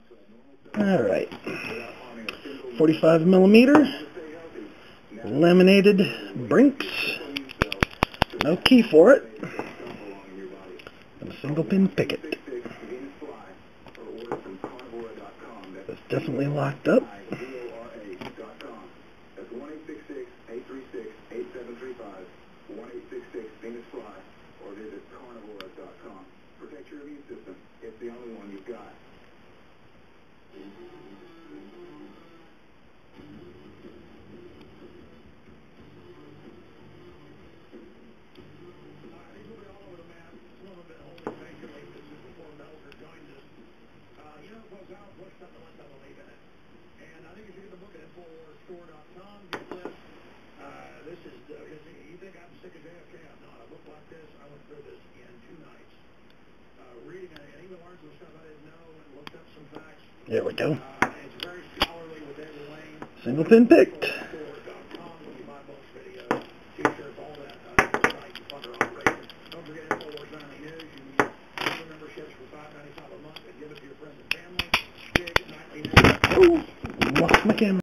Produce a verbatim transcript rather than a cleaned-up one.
Alright, forty-five millimeter, laminated Brinks, no key for it, and a single pin picket. It's definitely locked up. Protect your immune system. It's the only one you've got. And I think if you get the book at info store dot com, get this. Uh, this is, uh, you think I'm sick of J F K? I'm not. A book like this, I went through this in two nights. Uh, reading it, and even learned some stuff I didn't know and looked up some facts. There we go. Uh, it's very scholarly with David Lane. Single pin picked. store dot com, when you buy books, videos, t-shirts, all that. Uh, site, funder operation. Don't forget InfoWars Nightly News. You can get memberships for five ninety-five a month and give it to your friends and family. Big Nightly News. Oh, lost my camera.